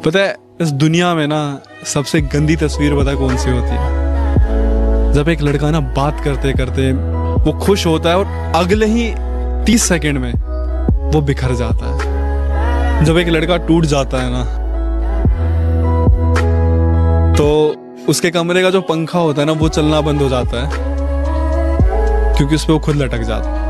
पता है इस दुनिया में ना सबसे गंदी तस्वीर पता है कौन सी होती है? जब एक लड़का ना बात करते करते वो खुश होता है और अगले ही 30 सेकंड में वो बिखर जाता है। जब एक लड़का टूट जाता है ना तो उसके कमरे का जो पंखा होता है ना वो चलना बंद हो जाता है क्योंकि उस पे वो खुद लटक जाता है।